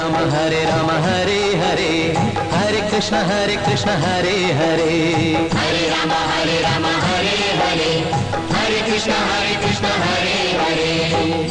Hare Rama Hare Hare, Hare Krishna Hare Hare, Hare Rama Hare Hare, Hare Krishna Hare Hare.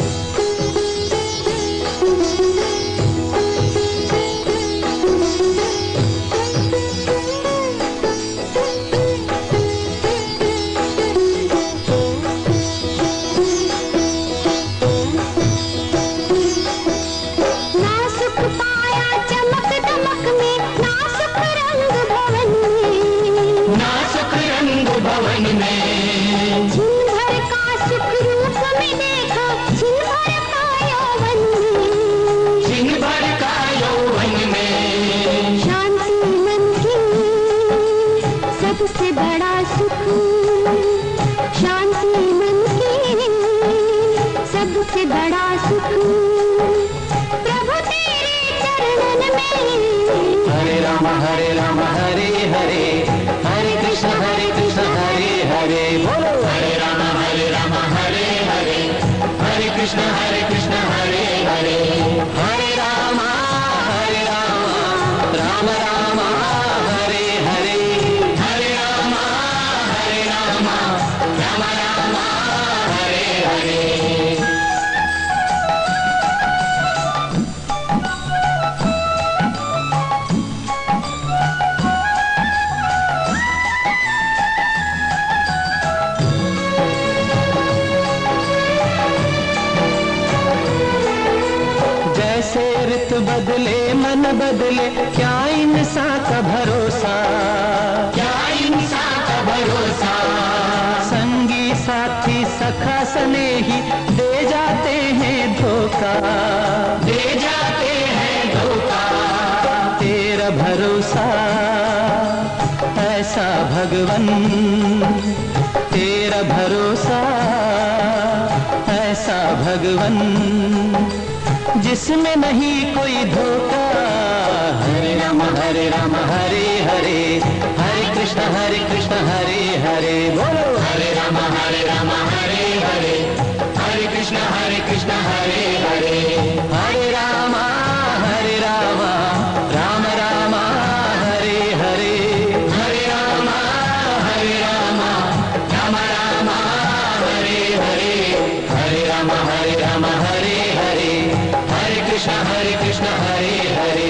Hare Rama Hare Hare, Hare Krishna Hare Hare, bolo Hare Rama Hare Hare, Hare Krishna Hare Hare, Hare Rama Rama Rama Hare Hare, Hare Rama Rama Rama Hare Hare. बदले मन बदले, क्या इंसान का भरोसा, क्या इंसान का भरोसा। संगी साथी सखा स्नेही दे जाते हैं धोखा, दे जाते हैं धोखा। तेरा भरोसा ऐसा भगवन, तेरा भरोसा ऐसा भगवन, जिसमें नहीं कोई धोखा। हरे राम हरे हरे, हरे कृष्ण हरे हरे, बोलो हरे राम हरे हरे, हरे कृष्ण हरे हरे, हरे राम राम राम हरे हरे, हरे राम राम राम हरे हरे, हरे राम हरे हरे, हरे कृष्ण हरे हरे।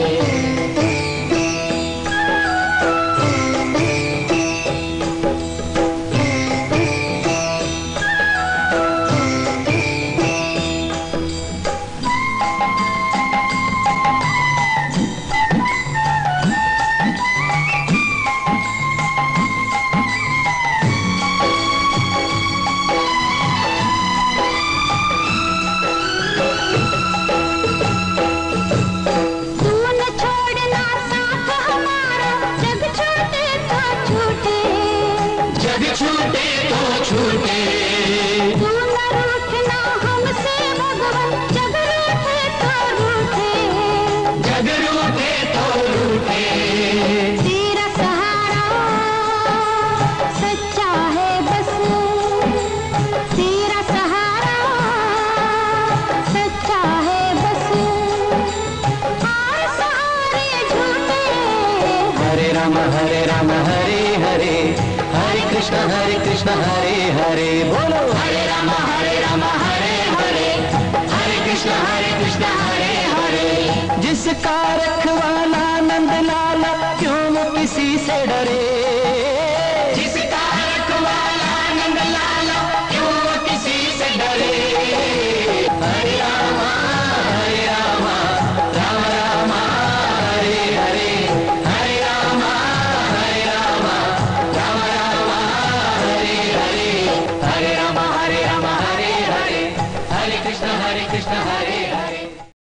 कृष्ण हरे हरे, बोलो हरे राम हरे हरे, हरे कृष्ण हरे हरे। जिसका रखवाला नंद लाला, क्यों वो किसी से डरे,